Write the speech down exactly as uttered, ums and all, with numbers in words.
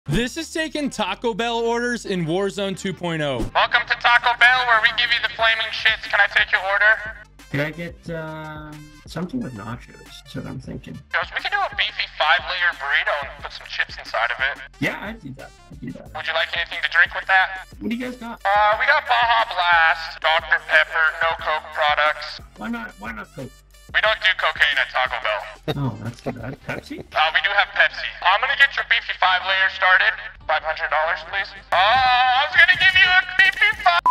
This is taking Taco Bell orders in Warzone two point oh. Welcome to Taco Bell, where we give you the flaming shits. Can I take your order? Can I get uh, something with nachos? That's what I'm thinking. Goes, we can do a beefy five-layer burrito and put some chips inside of it. Yeah, I'd do that. I'd do that. Would you like anything to drink with that? What do you guys got? Uh, we got Baja Blast, Doctor Pepper, no Coke products. Why not? Why not Coke? We don't do cocaine at Taco Bell. Oh, that's too bad. Pepsi? Uh, we do have Pepsi. I'm gonna get your beefy five layer started. five hundred dollars, please. Oh, I was gonna give you a beefy five.